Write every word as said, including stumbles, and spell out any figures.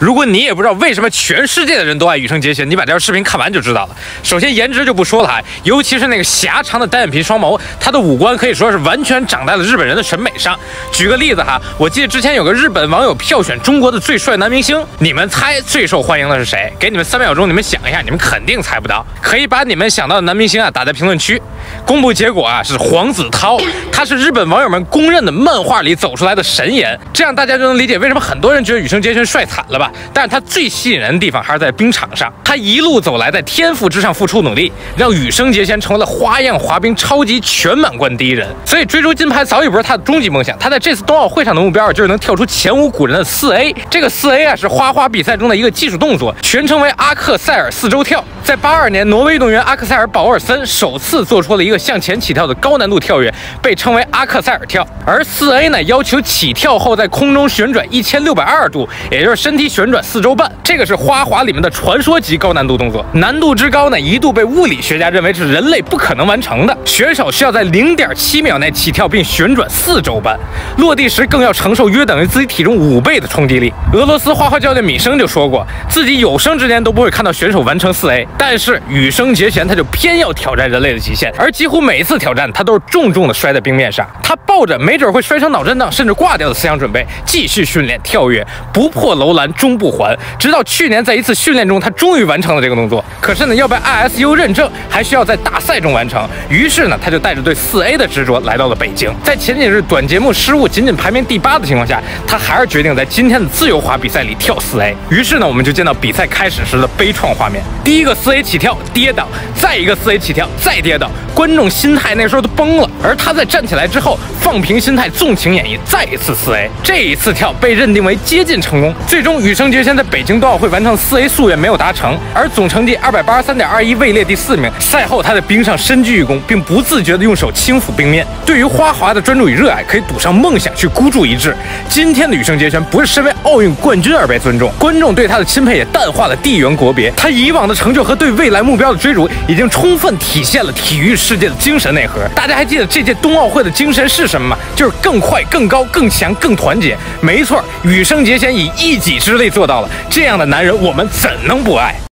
如果你也不知道为什么全世界的人都爱羽生结弦，你把这条视频看完就知道了。首先颜值就不说了哈，尤其是那个狭长的单眼皮双眸，他的五官可以说是完全长在了日本人的审美上。举个例子哈，我记得之前有个日本网友票选中国的最帅男明星，你们猜最受欢迎的是谁？给你们三秒钟，你们想一下，你们肯定猜不到。可以把你们想到的男明星啊打在评论区。公布结果啊是黄子韬，他是日本网友们公认的漫画里走出来的神颜，这样大家就能理解为什么很多人觉得羽生结弦帅惨了吧。但是他最吸引人的地方还是在冰场上，他一路走来，在天赋之上付出努力，让羽生结弦成为了花样滑冰超级全满贯第一人。所以追逐金牌早已不是他的终极梦想，他在这次冬奥会上的目标就是能跳出前无古人的四 A。这个四 A 啊是花滑比赛中的一个技术动作，全称为阿克塞尔四周跳。在八二年，挪威运动员阿克塞尔保尔森首次做出了一个向前起跳的高难度跳跃，被称为阿克塞尔跳。而四 A 呢，要求起跳后在空中旋转一千六百二十度，也就是身体旋转四周半。这个是花滑里面的传说级高难度动作，难度之高呢，一度被物理学家认为是人类不可能完成的。选手需要在 零点七秒内起跳并旋转四周半，落地时更要承受约等于自己体重五倍的冲击力。俄罗斯花滑教练米生就说过，自己有生之年都不会看到选手完成四 A， 但是羽生结弦他就偏要挑战人类的极限，而几乎每一次挑战他都是重重的摔在冰面上。他抱着没准会摔成脑震荡甚至挂掉的思想准备，继续训练跳跃，不破楼兰终不还。直到去年在一次训练中，他终于完成了这个动作。可是呢，要被 I S U 认证，还需要在大赛中完成。于是呢，他就带着对四 A 的执着来到了北京。在前几日短节目失误，仅仅排名第八的情况下，他还是决定在今天的自由滑比赛里跳四 A。于是呢，我们就见到比赛开始时的悲怆画面：第一个四 A 起跳跌倒，再一个四 A 起跳再跌倒，观众心态那时候都崩了。而他在站起来之后，放平心态，纵情演绎，再一次四 A。这一次跳被认定为接近成功，最终羽生结弦在北京冬奥会完成四 A 夙愿没有达成，而总成绩二百八十三点二一位列第四名。赛后他在冰上深鞠一躬，并不自觉地用手轻抚冰面。对于花滑的专注与热爱，可以赌上梦想去孤注一掷。今天的羽生结弦不是身为奥运冠军而被尊重，观众对他的钦佩也淡化了地缘国别。他以往的成就和对未来目标的追逐，已经充分体现了体育世界的精神内核。大家还记得这届冬奥会的精神是什么吗？就是更快、更高、更强、更团结。没错，羽生结弦以一己之力做到了。这样的男人，我们怎能不爱？